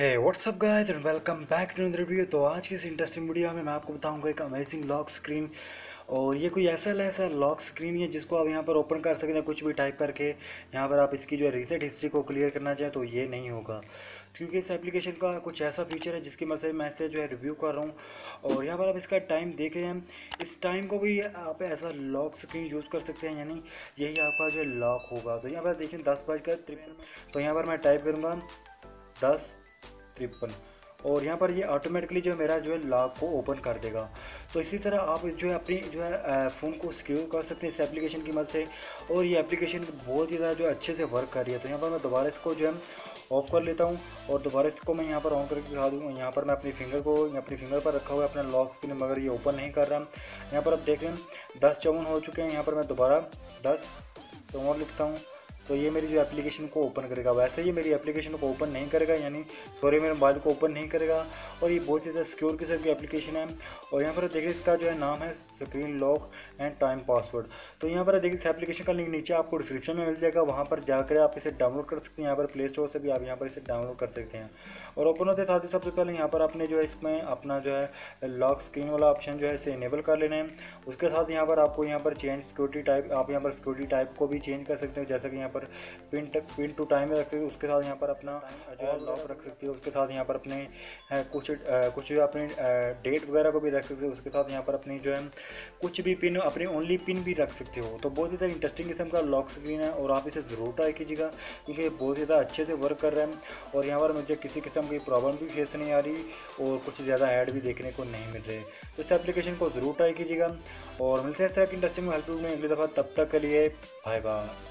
Hey what's up guys and welcome back to another video. तो आज की इस इंटरेस्टिंग वीडियो में मैं आपको बताऊंगा एक अमेजिंग लॉक स्क्रीन। और ये कोई ऐसा लॉक स्क्रीन है जिसको आप यहाँ पर ओपन कर सकते हैं कुछ भी टाइप करके। यहाँ पर आप इसकी जो है रीसेट हिस्ट्री को क्लियर करना चाहें तो ये नहीं होगा, क्योंकि इस एप्लीकेशन का कुछ ऐसा फीचर है जिसकी मदद से मैं इसे जो है रिव्यू कर रहा हूँ। और यहाँ पर आप इसका टाइम देख रहे हैं, इस टाइम को भी आप ऐसा लॉक स्क्रीन यूज़ कर सकते हैं, यानी यही आपका जो है लॉक होगा। तो यहाँ पर देखिए 10:53। तो यहाँ पर मैं टाइप करूँगा 10:53 और यहाँ पर ये ऑटोमेटिकली जो मेरा जो है लॉक को ओपन कर देगा। तो इसी तरह आप जो है अपनी जो है फ़ोन को सिक्योर कर सकते हैं इस एप्लीकेशन की मदद से। और ये एप्लीकेशन बहुत ही ज़्यादा जो अच्छे से वर्क कर रही है। तो यहाँ पर मैं दोबारा इसको जो है ऑफ कर लेता हूँ और दोबारा इसको मैं यहाँ पर ऑन करके दिखा दूँ। यहाँ पर मैं अपनी फिंगर पर रखा हुआ है अपना लॉक स्क्रीन, मगर ये ओपन नहीं कर रहा। यहाँ पर आप देख लें 10:54 हो चुके हैं। यहाँ पर मैं दोबारा 10 लिखता हूँ तो ये मेरी जो एप्लीकेशन को ओपन करेगा। वैसे ये मेरी एप्लीकेशन को ओपन नहीं करेगा, यानी सॉरी मेरे मोबाइल को ओपन नहीं करेगा। और ये बहुत ज़्यादा सिक्योर किस्म की एप्लीकेशन है। और यहाँ पर देखिए इसका जो है नाम है screen lock and time password. तो यहाँ पर देखिए इस एप्लीकेशन का लिंक नीचे आपको डिस्क्रिप्शन में मिल जाएगा, वहाँ पर जाकर आप इसे डाउनलोड कर सकते हैं। यहाँ पर प्ले स्टोर से भी आप यहाँ पर इसे डाउनलोड कर सकते हैं। और ओपन होते साथ ही सबसे पहले यहाँ पर आपने जो है इसमें अपना जो है लॉक स्क्रीन वाला ऑप्शन जो है इसे इनेबल कर लेना है। उसके साथ यहाँ पर आपको यहाँ पर चेंज सिक्योरिटी टाइप, आप यहाँ पर सिक्योरिटी टाइप को भी चेंज कर सकते हो, जैसे कि यहाँ पर पिन टू टाइम रख सकते हो। उसके साथ यहाँ पर अपना जो है लॉक रख सकते हो। उसके साथ यहाँ पर अपने कुछ अपने डेट वगैरह को भी रख सकते हो। उसके साथ यहाँ पर अपनी जो है कुछ भी पिन, अपनी ओनली पिन भी रख सकते हो। तो बहुत ही ज़्यादा इंटरेस्टिंग किस्म का लॉक स्क्रीन है और आप इसे ज़रूर ट्राई कीजिएगा, क्योंकि ये बहुत ज़्यादा अच्छे से वर्क कर रहा है। और यहाँ पर मुझे किसी किस्म की प्रॉब्लम भी फेस नहीं आ रही और कुछ ज़्यादा ऐड भी देखने को नहीं मिल रहे। तो इस एप्लीकेशन को ज़रूर ट्राई कीजिएगा और मिलते हैं इस तरह की इंटरेस्टिंग हेल्पफुल में अगली दफ़ा। तब तक के लिए बाय बाय।